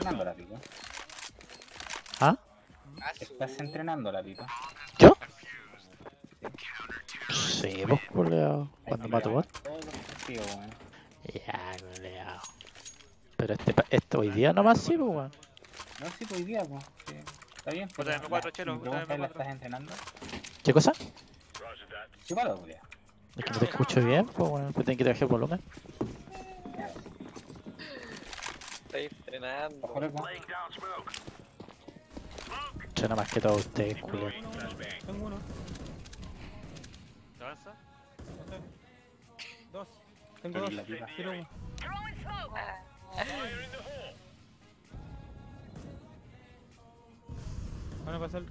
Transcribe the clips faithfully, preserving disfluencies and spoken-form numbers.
entrenando la pico. ¿Ah? Estás entrenando la pico. ¿Yo? Sí, pues, culeado. Cuando mato bot. Todos los partidos, weón. Ya, culeado. Pero este, pa- este hoy día nomás sí, pues, weón. No sé si hoy día, pues. Sí. Está bien, pero Puta, M cuatro, la- chelo, mi puta, pregunta es, ¿la M cuatro. estás entrenando? ¿Qué cosa? Sí, para, Julia. Es que no te escucho bien, pues, weón. Pues tengo que bajar el volumen. Estoy entrenando. Ojo, loco. Suena más que todo ustedes, culeado. Tengo uno. ¿Te avanza? No sé. Dos. Tengo Pero dos. la pica. Tiro uno. Van a pasar.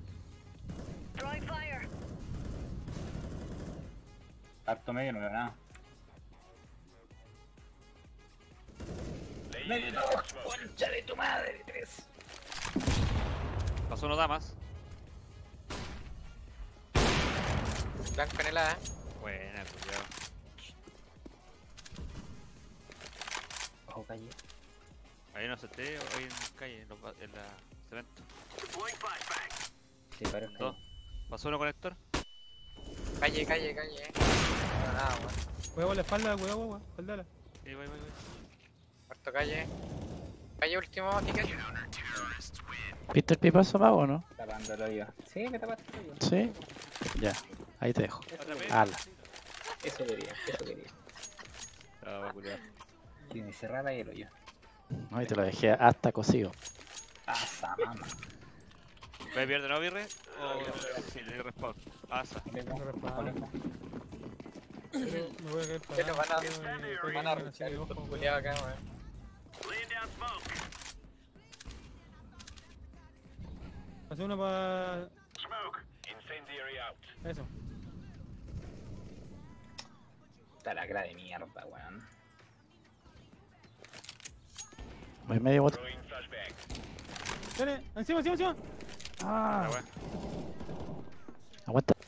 Harto medio, no veo nada. Medio no, concha de tu madre, tres. Pasó uno damas. Blanco en el A. Buena, culiao. Ojo, calle. Ahí no acepté, ahí en calle, en, los ba- en la cemento. Sí, pero es Dos. calle. Pasó uno conector. Calle, calle, calle. No, nada, weón. Huevo a la espalda, huevo, huevo. Espaldala. Ahí voy, voy, voy. Cuarto calle. Calle último, ticket. ¿Viste el pipazo mago o no? Tapándolo yo. Sí, me tapaste el hoyo. Sí. Ya, ahí te dejo. Otra vez. Ala. Eso quería, eso quería. Ah, va, culiao. Tiene cerrada y el hoyo. No, y te lo dejé hasta cocido. Pasa, mamá. ¿Ves pierde no, Virre? O sí, de respawn. Asa. Leco, No respawn. ojo, leco. Me voy a caer para Que nos van a, abajo, tío, y después van a vienen así rushar de estos ojo, culiados acá, weón. Pasé uno para. Eso. Está la cara de mierda, weón. Voy medio bot. Dale, encima, encima, encima. La Ah, wea. Aguanta.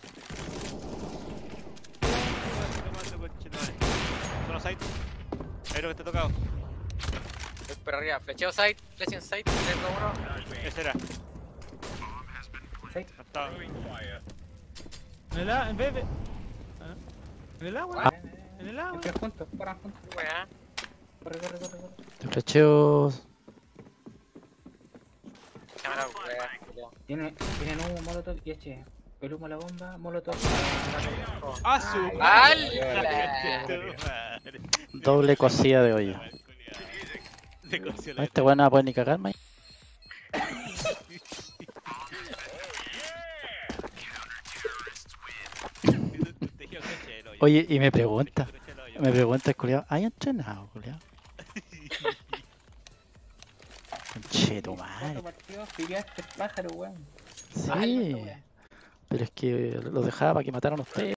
Solo side. Ahí lo que te ha tocado. Voy por arriba. Flecheo side, flecha en side. tres, dos, uno. Ese era. Sí. No estaba. en el A, en vez de. Ah, en el A, weón. En el A, weón. Entre juntos, corran juntos. Weá. Corre, corre, corre, corre. Te flecheo. Cámara, weá. culiao. Tienen, tienen humo, molotov y H. El humo, la bomba, molotov. ¡Ah, su! ¡Al! Madre. Doble cosida de hoyo. Le coció No, la este weón no va a poder ni cagar, man. Oye, y me pregunta. Me pregunta el culiao. ¿Hay entrenado, culiao? Che, tu madre. Cuatro partidos, pillaste pájaro, weón. Sí. Pero es que lo dejaba para que mataran a ustedes.